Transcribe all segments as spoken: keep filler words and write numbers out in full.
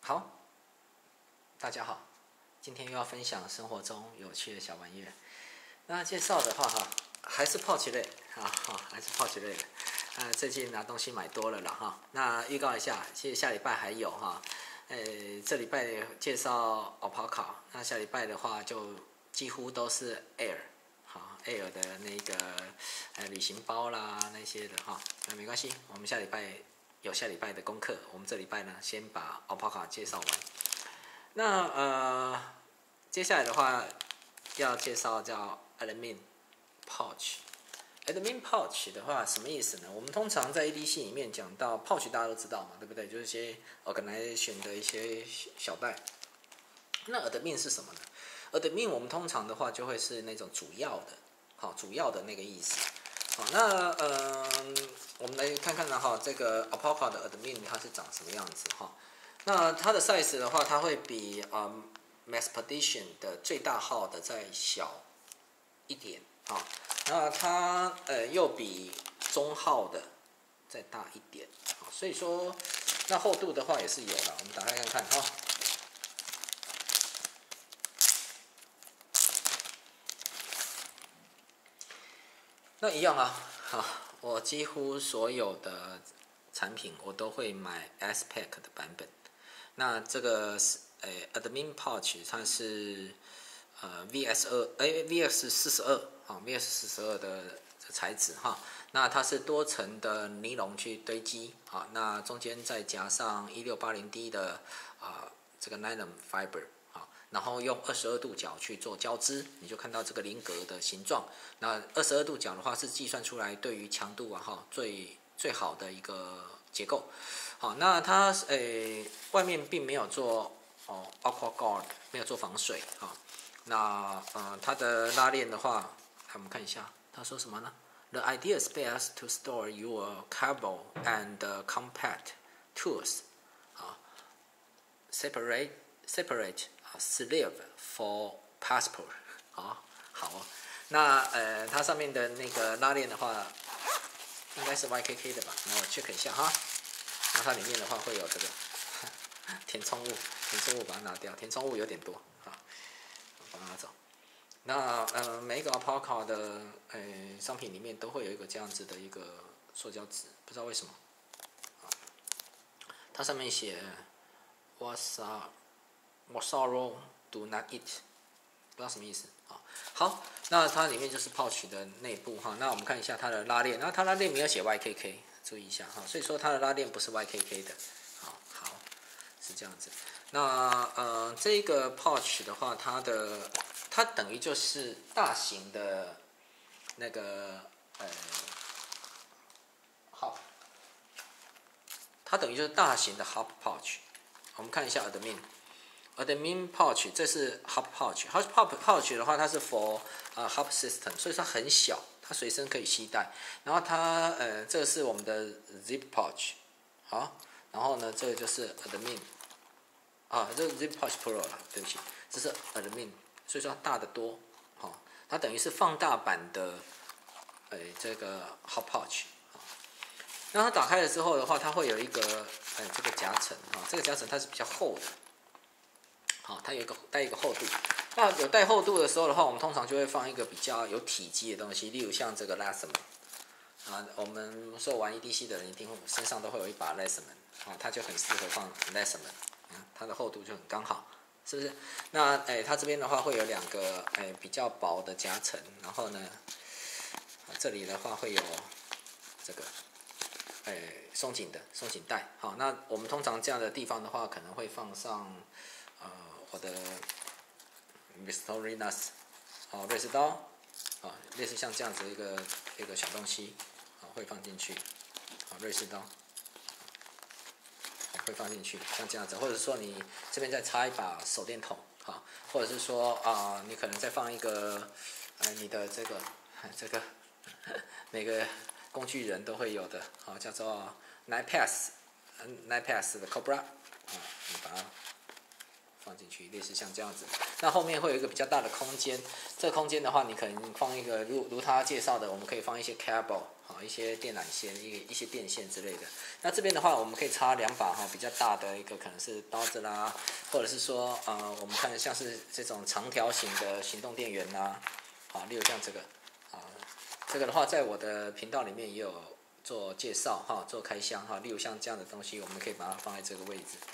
好，大家好，今天又要分享生活中有趣的小玩意儿。那介绍的话哈，还是pouch类啊，哈，还是pouch类的。呃，最近拿东西买多了啦哈。那预告一下，其实下礼拜还有哈，呃，这礼拜介绍 Alpaca， 那下礼拜的话就几乎都是 Air， 好 Air 的那个呃旅行包啦那些的哈。那没关系，我们下礼拜有下礼拜的功课，我们这礼拜呢先把 Alpaca 介绍完。那呃，接下来的话要介绍叫 Admin Pouch。Admin Pouch 的话什么意思呢？我们通常在 A D C 里面讲到 Pouch， 大家都知道嘛，对不对？就是一些 organization 的一些小袋。那 Admin 是什么呢 ？Admin 我们通常的话就会是那种主要的，好，主要的那个意思。好，那呃，我们来看看呢哈，这个 Alpaca 的 Admin 它是长什么样子哈。那它的 size 的话，它会比呃 Maxpedition 的最大号的再小一点啊。那它呃又比中号的再大一点，好，所以说那厚度的话也是有了，我们打开看看哈。那一样啊，哈，我几乎所有的产品我都会买 S-Pack 的版本。那这个是呃 Admin Pouch， 它是呃 V S 二，哎 V S 四十二啊 V S 四十二的材质哈。那它是多层的尼龙去堆积啊，那中间再加上一六八零 D 的啊这个 nylon fiber。然后用二十二度角去做交织，你就看到这个菱格的形状。那二十二度角的话是计算出来对于强度啊哈最最好的一个结构。好，那它诶外面并没有做哦 Aqua Guard， 没有做防水啊。那呃它的拉链的话，我们看一下，它说什么呢 ？The ideal space to store your cable and compact tools， 啊 ，separate separate。sleeve for passport， 好，好哦。那呃，它上面的那个拉链的话，应该是 Y K K 的吧？那我 check 一下哈。那它里面的话会有这个填充物，填充物把它拿掉，填充物有点多啊，把它拿走。那呃，每一个 Alpaca 的呃商品里面都会有一个这样子的一个塑胶纸，不知道为什么。它上面写 What's up？我 sorrow do not eat， 不知道什么意思啊。好，那它里面就是 pouch 的内部哈。那我们看一下它的拉链，那它拉链没有写 Y K K， 注意一下哈。所以说它的拉链不是 Y K K 的。好，好，是这样子。那呃，这个 pouch 的话，它的它等于就是大型的那个呃，好，它等于就是大型的 hub pouch。我们看一下 Admin。Admin Pouch， 这是 Hub Pouch。Hub Pouch 的话，它是 for 啊、uh, Hub System， 所以它很小，它随身可以携带。然后它呃，这个是我们的 Zip Pouch， 好，然后呢，这个就是 Admin， 啊，这个 Zip Pouch Pro 啦，对不起，这是 Admin， 所以说它大得多，好、哦，它等于是放大版的，呃，这个 Hub Pouch。那它打开了之后的话，它会有一个呃这个夹层啊、哦，这个夹层它是比较厚的。好，它有一个带一个厚度。那有带厚度的时候的话，我们通常就会放一个比较有体积的东西，例如像这个 Lessman 啊，我们说玩 E D C 的人一定身上都会有一把 Lessman 啊，它就很适合放 Lessman， 啊，它的厚度就很刚好，是不是？那哎，它这边的话会有两个哎比较薄的夹层，然后呢，啊这里的话会有这个哎松紧的松紧带。好，那我们通常这样的地方的话，可能会放上。呃，我的 Vistorinas 哦，瑞士刀啊，类似像这样子一个一个小东西啊，会放进去啊，瑞士刀会放进去，像这样子，或者说你这边再插一把手电筒啊，或者是说啊，你可能再放一个呃你的这个这个每个工具人都会有的啊，叫做 Nipass Nipass 的 Cobra 啊，你把它。放进去，类似像这样子。那后面会有一个比较大的空间，这个空间的话，你可能放一个如如他介绍的，我们可以放一些 cable 啊， 好一些电缆线、一一些电线之类的。那这边的话，我们可以插两把哈比较大的一个可能是刀子啦，或者是说呃我们看的像是这种长条形的行动电源呐，好，例如像这个啊，这个的话在我的频道里面也有做介绍哈，做开箱哈，例如像这样的东西，我们可以把它放在这个位置。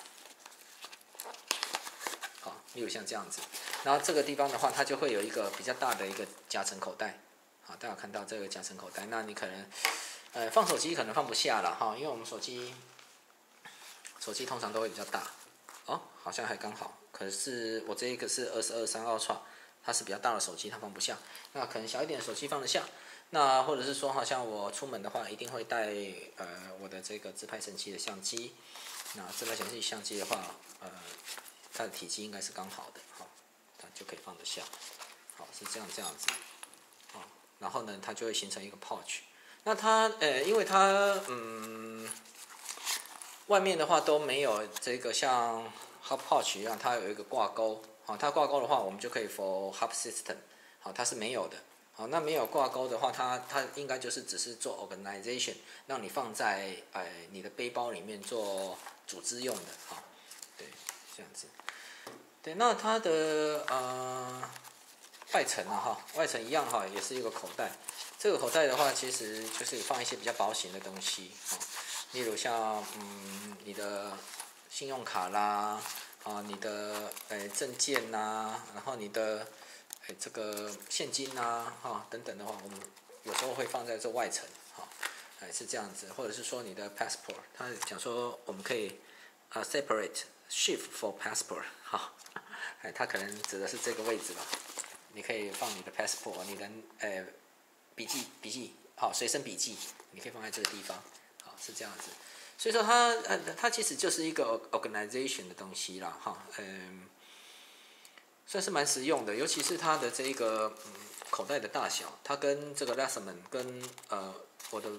好，例如像这样子，然后这个地方的话，它就会有一个比较大的一个夹层口袋。好，大家看到这个夹层口袋，那你可能，呃，放手机可能放不下了哈，因为我们手机，手机通常都会比较大。哦，好像还刚好，可是我这一个是二十二三 Ultra， 它是比较大的手机，它放不下。那可能小一点的手机放得下。那或者是说，好像我出门的话，一定会带呃我的这个自拍神器的相机。那自拍神器相机的话，呃。它的体积应该是刚好的，好，它就可以放得下，好是这样这样子，好，然后呢，它就会形成一个 pouch。那它呃，因为它嗯，外面的话都没有这个像 hub pouch 一样，它有一个挂钩，好，它挂钩的话，我们就可以 for hub system， 好，它是没有的，好，那没有挂钩的话，它它应该就是只是做 organization， 让你放在呃你的背包里面做组织用的，好，对，这样子。对，那它的呃外层啊哈，外层一样哈，也是一个口袋。这个口袋的话，其实就是放一些比较薄型的东西啊，例如像嗯你的信用卡啦，啊你的呃证件呐，然后你的哎这个现金呐，哈等等的话，我们有时候会放在这外层哈，哎是这样子，或者是说你的 passport， 他讲说我们可以啊 separate shift for passport 哈。哎，它可能指的是这个位置吧。你可以放你的 passport， 你的呃笔记笔记，好随身笔记，你可以放在这个地方，好是这样子。所以说它呃它其实就是一个 organization 的东西啦，哈，嗯，算是蛮实用的，尤其是它的这个嗯口袋的大小，它跟这个 Leatherman 跟呃我的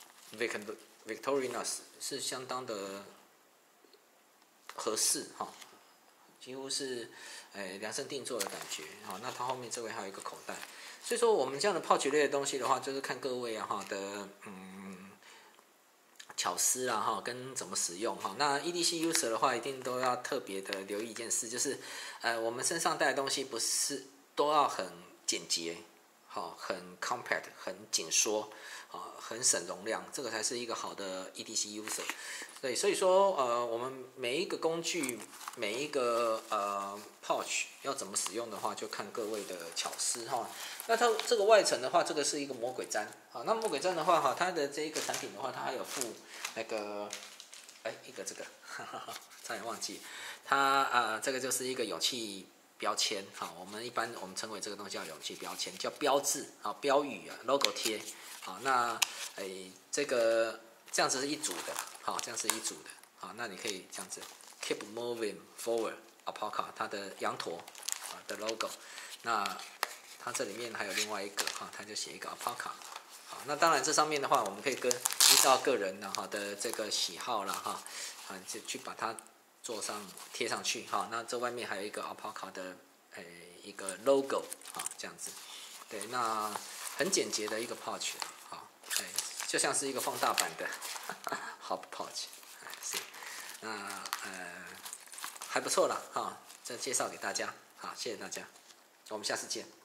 Victorinox 是相当的合适哈。几乎是，诶量身定做的感觉，好，那它后面这位还有一个口袋，所以说我们这样的泡取类的东西的话，就是看各位啊哈的嗯巧思啊哈，跟怎么使用哈。那 E D C user 的话，一定都要特别的留意一件事，就是呃我们身上带的东西不是都要很简洁，好，很 compact， 很紧缩，啊，很省容量，这个才是一个好的 E D C user。对，所以说呃，我们每一个工具，每一个呃 pouch 要怎么使用的话，就看各位的巧思哈。那它这个外层的话，这个是一个魔鬼毡，好，那魔鬼毡的话哈，它的这一个产品的话，它还有附那个，哎，一个这个，哈哈哈，差点忘记，它呃这个就是一个勇气标签，好，我们一般我们称为这个东西叫勇气标签，叫标志啊，标语啊 ，logo 贴，好，那哎这个这样子是一组的。好，这样是一组的。好，那你可以这样子 keep moving forward alpaca 它的羊驼啊的 logo。那它这里面还有另外一个哈，它就写一个 alpaca。好，那当然这上面的话，我们可以跟依照个人的哈的这个喜好啦哈，啊就去把它做上贴上去哈。那这外面还有一个 alpaca 的诶一个 logo 啊，这样子。对，那很简洁的一个 pouch 好，哎。就像是一个放大版的hub pouch， 是，那呃还不错啦哈，这介绍给大家，好，谢谢大家，我们下次见。